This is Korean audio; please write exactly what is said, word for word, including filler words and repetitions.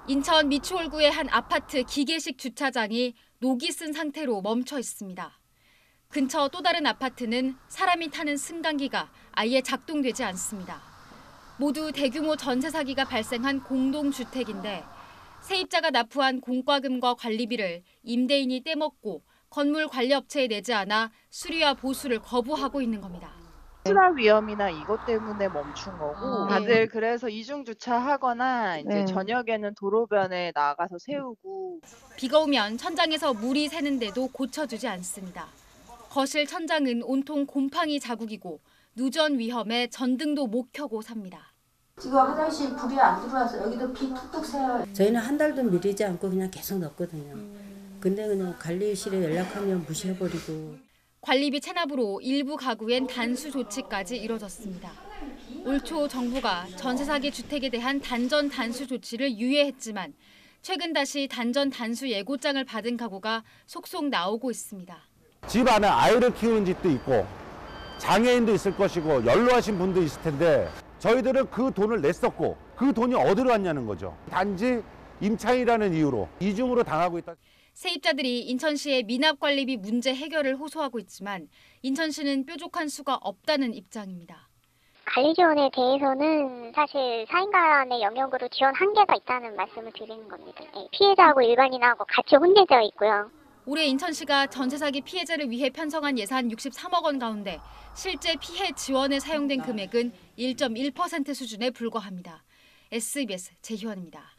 인천 미추홀구의 한 아파트 기계식 주차장이 녹이 쓴 상태로 멈춰 있습니다. 근처 또 다른 아파트는 사람이 타는 승강기가 아예 작동되지 않습니다. 모두 대규모 전세 사기가 발생한 공동주택인데 세입자가 납부한 공과금과 관리비를 임대인이 떼먹고 건물 관리업체에 내지 않아 수리와 보수를 거부하고 있는 겁니다. 추락 위험이나 이것 때문에 멈춘 거고 아, 다들 네. 그래서 이중 주차하거나 이제 네. 저녁에는 도로변에 나가서 세우고 비가 오면 천장에서 물이 새는데도 고쳐주지 않습니다. 거실 천장은 온통 곰팡이 자국이고 누전 위험에 전등도 못 켜고 삽니다. 지금 화장실 불이 안 들어와서 여기도 비 툭툭 새요. 저희는 한 달도 미루지 않고 그냥 계속 넣거든요. 근데 그냥 관리실에 연락하면 무시해버리고. 관리비 체납으로 일부 가구엔 단수 조치까지 이뤄졌습니다. 올 초 정부가 전세 사기 주택에 대한 단전 단수 조치를 유예했지만 최근 다시 단전 단수 예고장을 받은 가구가 속속 나오고 있습니다. 집 안에 아이를 키우는 집도 있고 장애인도 있을 것이고 연로하신 분도 있을 텐데 저희들은 그 돈을 냈었고 그 돈이 어디로 갔냐는 거죠. 단지 임차인이라는 이유로 이중으로 당하고 있다. 세입자들이 인천시의 미납관리비 문제 해결을 호소하고 있지만 인천시는 뾰족한 수가 없다는 입장입니다. 관리 지원에 대해서는 사실 사인 간의 영역으로 지원 한계가 있다는 말씀을 드리는 겁니다. 피해자하고 일반인하고 같이 혼재되어 있고요. 올해 인천시가 전세 사기 피해자를 위해 편성한 예산 육십삼억 원 가운데 실제 피해 지원에 사용된 금액은 일 점 일 퍼센트 수준에 불과합니다. 에스비에스 재희원입니다.